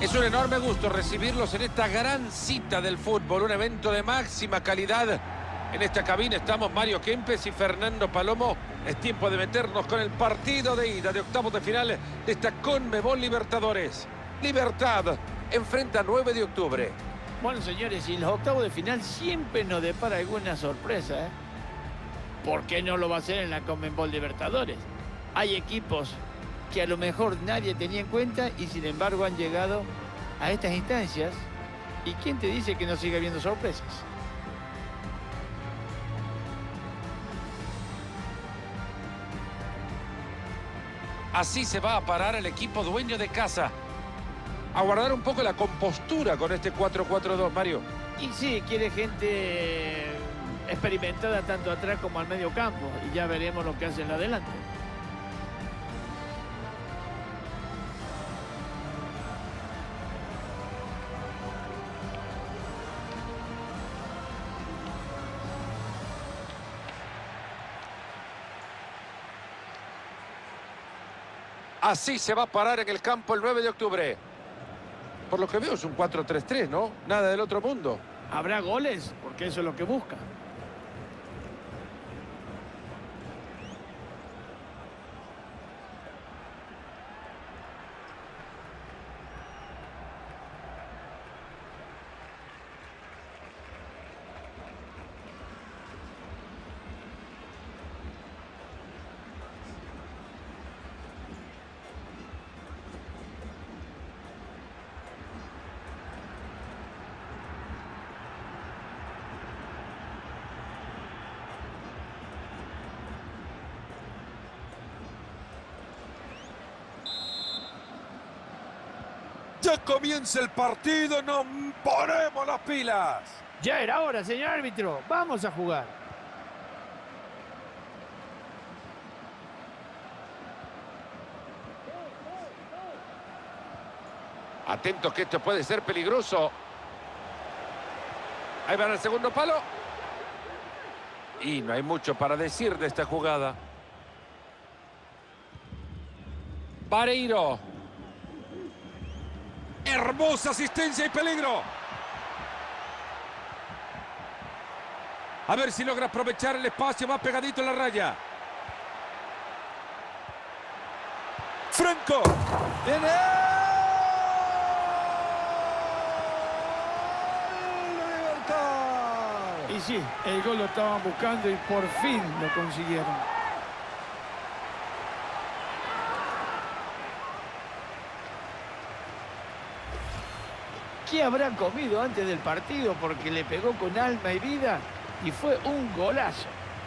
Es un enorme gusto recibirlos en esta gran cita del fútbol, un evento de máxima calidad. En esta cabina estamos Mario Kempes y Fernando Palomo. Es tiempo de meternos con el partido de ida de octavos de final de esta Conmebol Libertadores. Libertad enfrenta 9 de octubre. Bueno, señores, y los octavos de final siempre nos depara alguna sorpresa, ¿eh? ¿Por qué no lo va a hacer en la Conmebol Libertadores? Hay equipos que a lo mejor nadie tenía en cuenta y sin embargo han llegado a estas instancias. ¿Y quién te dice que no sigue habiendo sorpresas? Así se va a parar el equipo dueño de casa. A guardar un poco la compostura con este 4-4-2, Mario. Y sí, quiere gente experimentada tanto atrás como al medio campo. Y ya veremos lo que hacen adelante. Así se va a parar en el campo el 9 de octubre. Por lo que veo es un 4-3-3, ¿no? Nada del otro mundo. ¿Habrá goles? Porque eso es lo que busca. Ya comienza el partido, nos ponemos las pilas. Ya era hora, señor árbitro. Vamos a jugar. Atentos que esto puede ser peligroso. Ahí van al segundo palo. Y no hay mucho para decir de esta jugada. Vareiro. Hermosa asistencia y peligro. A ver si logra aprovechar el espacio más pegadito en la raya. Franco. ¡Viene! ¡Libertad! Y sí, el gol lo estaban buscando y por fin lo consiguieron. ¿Qué habrán comido antes del partido? Porque le pegó con alma y vida y fue un golazo.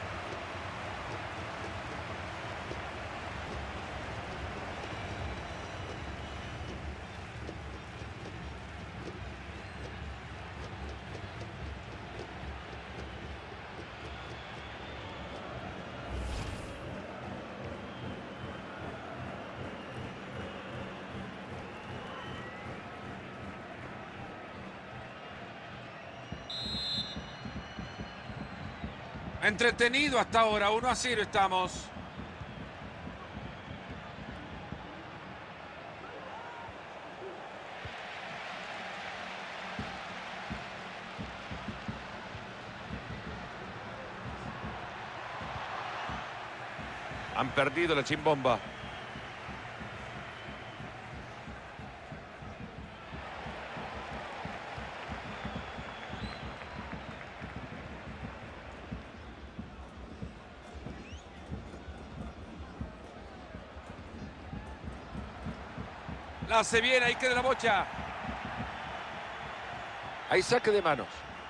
Entretenido hasta ahora, 1-0 estamos. Han perdido la chimbomba. La hace bien, ahí queda la bocha. Ahí saque de manos.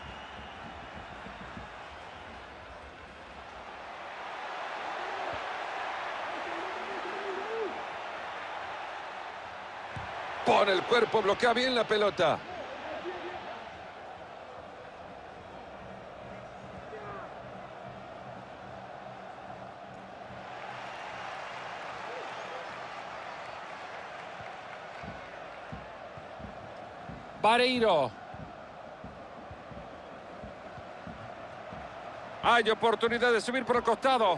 Pone el cuerpo, bloquea bien la pelota. Vareiro. Hay oportunidad de subir por el costado.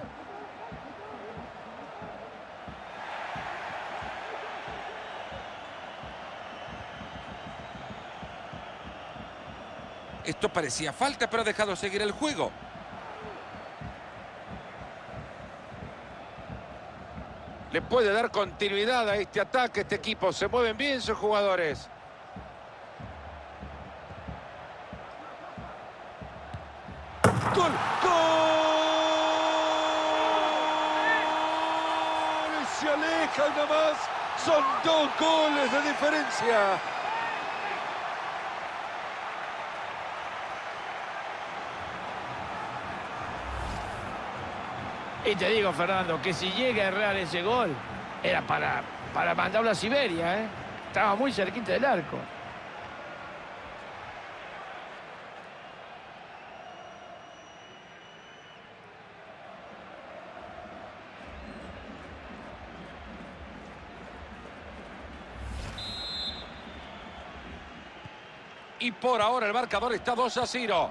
Esto parecía falta, pero ha dejado seguir el juego. Le puede dar continuidad a este ataque, este equipo. Se mueven bien sus jugadores. ¡Gol! ¡Gol! Se alejan nada más. Son 2 goles de diferencia. Y te digo, Fernando, que si llega a errar ese gol, era para mandarlo a Siberia, ¿eh? Estaba muy cerquita del arco. Y por ahora el marcador está 2-0.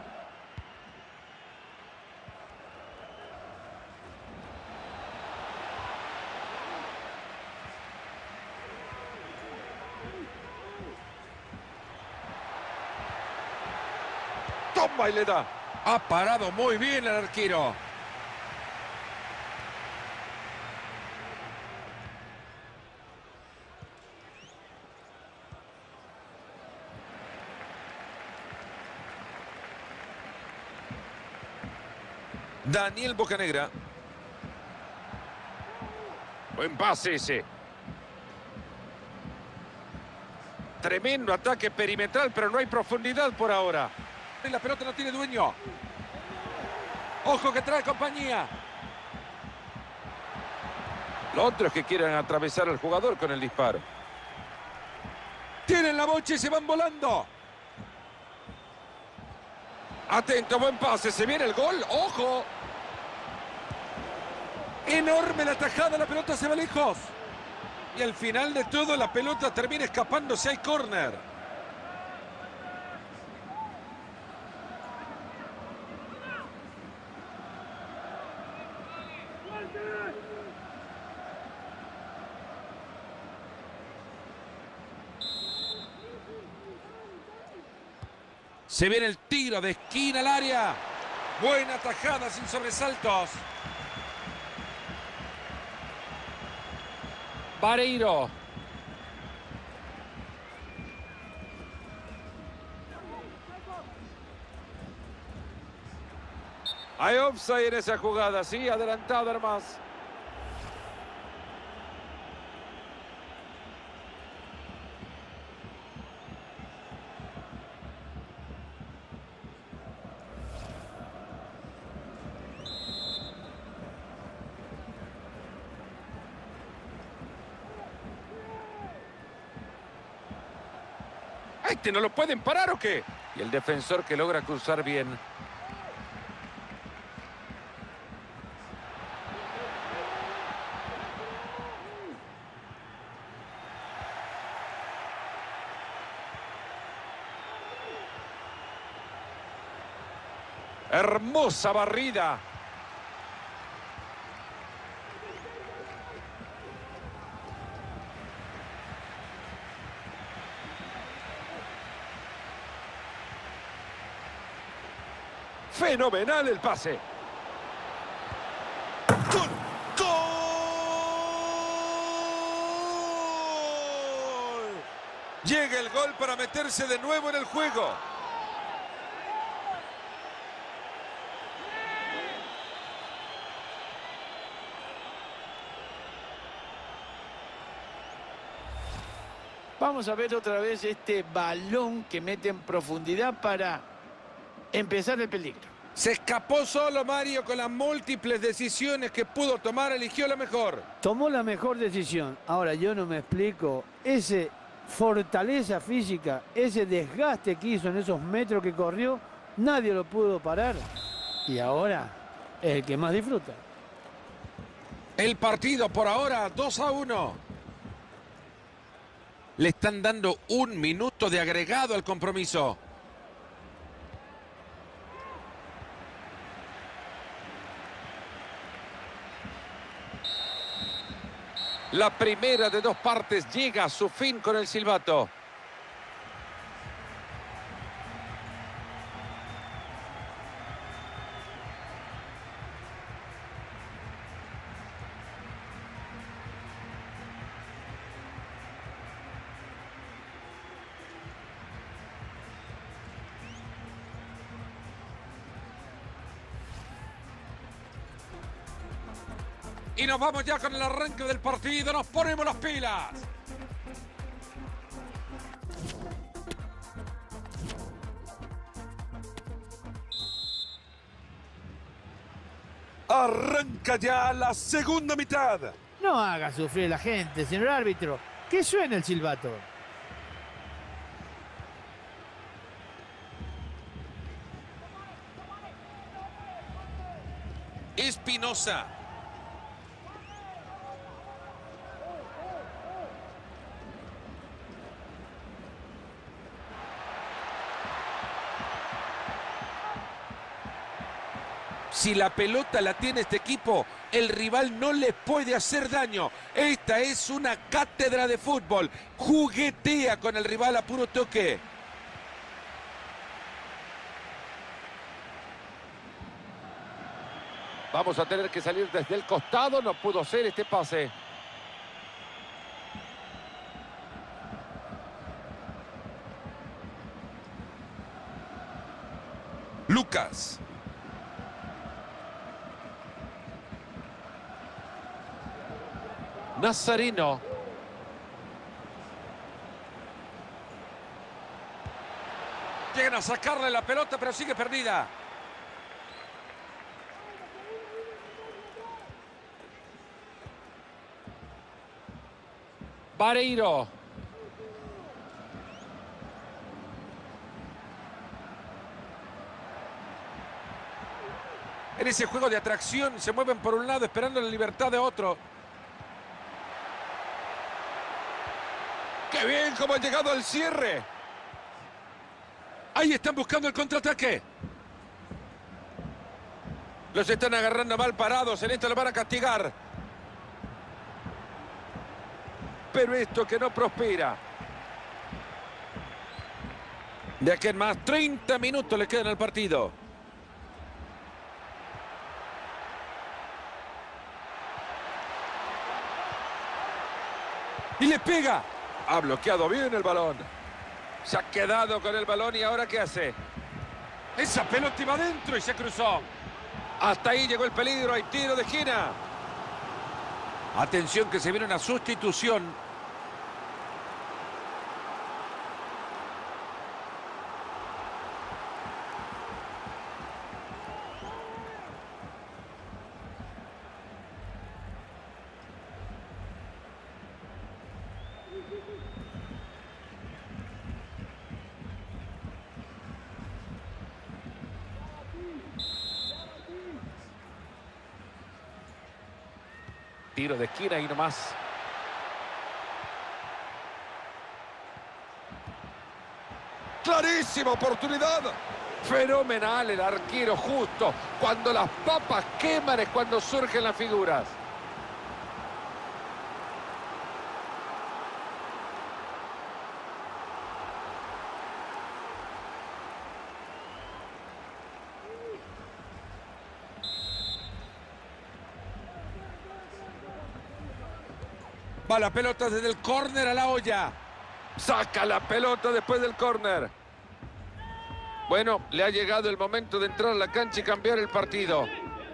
Toma y le da. Ha parado muy bien el arquero. Daniel Bocanegra. Buen pase ese. Tremendo ataque perimetral, pero no hay profundidad por ahora. Y la pelota no tiene dueño. Ojo que trae compañía. Lo otro es que quieren atravesar al jugador con el disparo. Tienen la bocha y se van volando. Atento, buen pase. Se viene el gol. ¡Ojo! Enorme la tajada. La pelota se va lejos. Y al final de todo la pelota termina escapándose. Hay córner. Se viene el tiro de esquina al área. Buena tajada sin sobresaltos. Vareiro. Hay offside en esa jugada, sí, adelantado además. ¿Este no lo pueden parar o qué? Y el defensor que logra cruzar bien. Hermosa barrida. Fenomenal el pase. ¡Gol! ¡Gol! Llega el gol para meterse de nuevo en el juego. Vamos a ver otra vez este balón que mete en profundidad para empezar el peligro. Se escapó solo Mario con las múltiples decisiones que pudo tomar, eligió la mejor. Tomó la mejor decisión. Ahora yo no me explico, ese fortaleza física, ese desgaste que hizo en esos metros que corrió, nadie lo pudo parar. Y ahora es el que más disfruta. El partido por ahora 2-1. Le están dando 1 minuto de agregado al compromiso. La primera de 2 partes llega a su fin con el silbato. Y nos vamos ya con el arranque del partido. Nos ponemos las pilas. Arranca ya la segunda mitad. No haga sufrir a la gente, señor árbitro. Que suene el silbato. Espinosa. Si la pelota la tiene este equipo, el rival no le puede hacer daño. Esta es una cátedra de fútbol. Juguetea con el rival a puro toque. Vamos a tener que salir desde el costado. No pudo ser este pase. Lucas. Nazareno. Llegan a sacarle la pelota, pero sigue perdida. Vareiro. En ese juego de atracción se mueven por un lado esperando la libertad de otro. ¡Qué bien cómo han llegado al cierre! Ahí están buscando el contraataque. Los están agarrando mal parados. En esto lo van a castigar. Pero esto que no prospera. De aquí en más, 30 minutos le quedan al partido. Y le pega. Ha bloqueado bien el balón. Se ha quedado con el balón y ahora ¿qué hace? Esa pelota iba adentro y se cruzó. Hasta ahí llegó el peligro. Hay tiro de esquina. Atención que se viene una sustitución. Tiro de esquina y nomás. Clarísima oportunidad. Fenomenal el arquero justo. Cuando las papas queman es cuando surgen las figuras. Va la pelota desde el córner a la olla. Saca la pelota después del córner. Bueno, le ha llegado el momento de entrar a la cancha y cambiar el partido.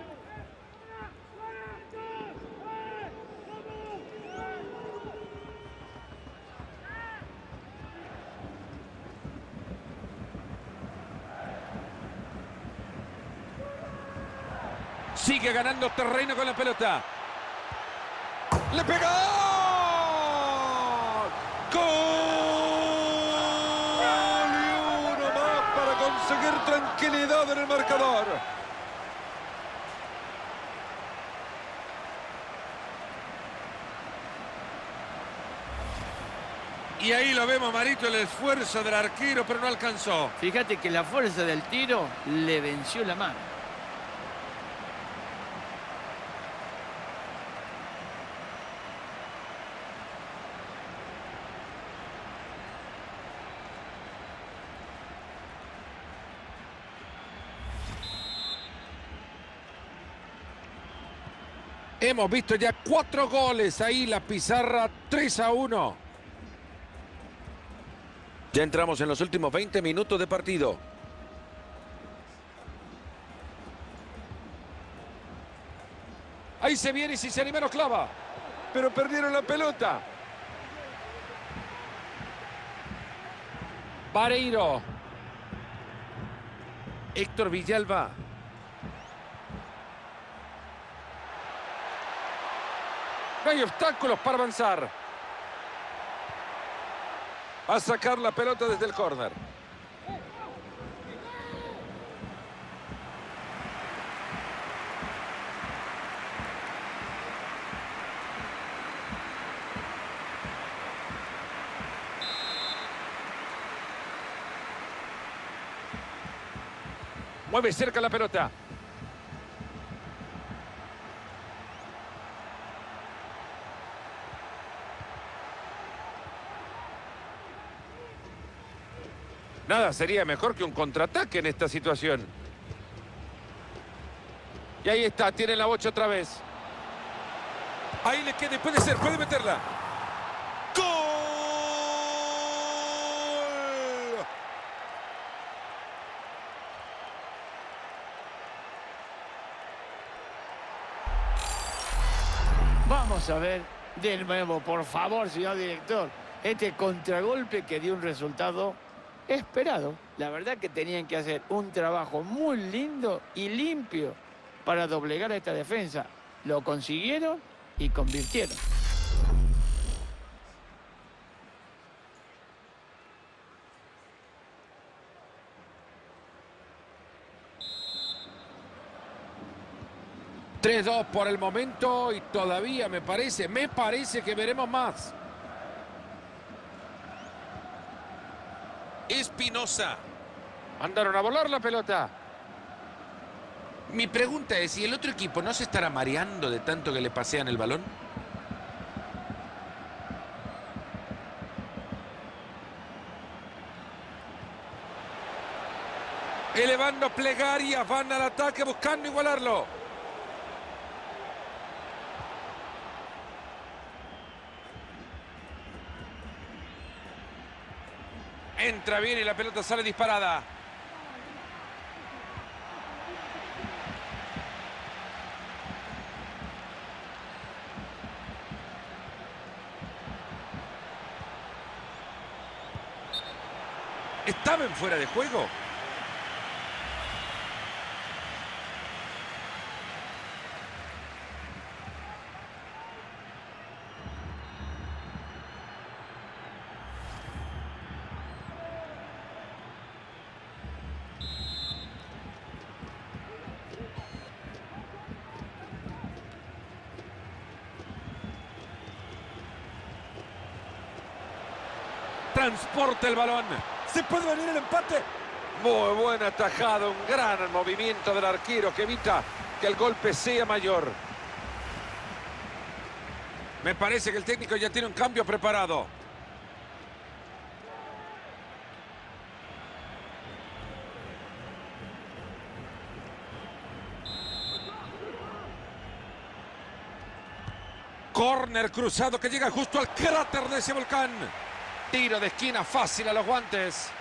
Sigue ganando terreno con la pelota. ¡Le pegó! ¡Gol! Y uno más para conseguir tranquilidad en el marcador. Y ahí lo vemos, Marito, el esfuerzo del arquero, pero no alcanzó. Fíjate que la fuerza del tiro le venció la mano. Hemos visto ya 4 goles ahí, la pizarra 3-1. Ya entramos en los últimos 20 minutos de partido. Ahí se viene y si se anima lo clava. Pero perdieron la pelota. Vareiro. Héctor Villalba. No hay obstáculos para avanzar. Va a sacar la pelota desde el córner. Mueve cerca la pelota. Nada sería mejor que un contraataque en esta situación. Y ahí está, tiene la bocha otra vez. Ahí le queda, puede ser, puede meterla. ¡Gol! Vamos a ver de nuevo, por favor, señor director. Este contragolpe que dio un resultado esperado. La verdad que tenían que hacer un trabajo muy lindo y limpio para doblegar a esta defensa. Lo consiguieron y convirtieron. ...3-2 por el momento y todavía me parece que veremos más. Espinosa. Mandaron a volar la pelota. Mi pregunta es, ¿si el otro equipo no se estará mareando de tanto que le pasean el balón? Elevando plegarias, van al ataque buscando igualarlo. Entra bien y la pelota sale disparada. ¿Estaba en fuera de juego? Transporta el balón. ¿Se puede venir el empate? Muy buena atajada, un gran movimiento del arquero que evita que el golpe sea mayor. Me parece que el técnico ya tiene un cambio preparado. Córner cruzado que llega justo al cráter de ese volcán. Tiro de esquina fácil a los guantes.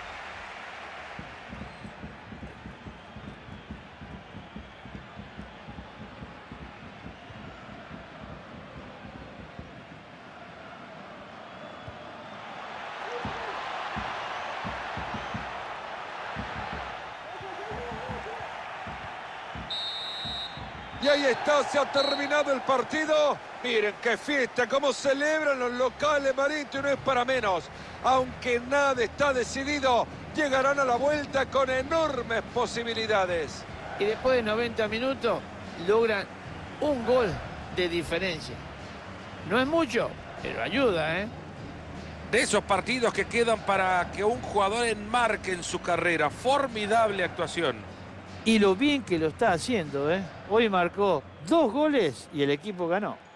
Y ahí está, se ha terminado el partido. Miren qué fiesta, cómo celebran los locales, Marito, y no es para menos. Aunque nada está decidido, llegarán a la vuelta con enormes posibilidades. Y después de 90 minutos logran un gol de diferencia. No es mucho, pero ayuda, ¿eh? De esos partidos que quedan para que un jugador enmarque en su carrera. Formidable actuación. Y lo bien que lo está haciendo, ¿eh? Hoy marcó 2 goles y el equipo ganó.